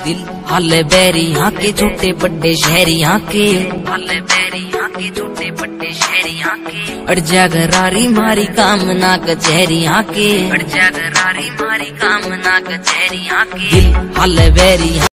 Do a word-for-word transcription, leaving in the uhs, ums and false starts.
दिल हाले बैरी यहाँ के छोटे बड़े शहरी यहाँ के, हाले बैरी यहाँ के छोटे बड़े शहरी यहाँ के। अड़ जा घरारी मारी काम ना कचहरी यहाँ के, अड़ जा घरारी मारी काम ना कचहरी यहाँ के। दिल हाले बैरी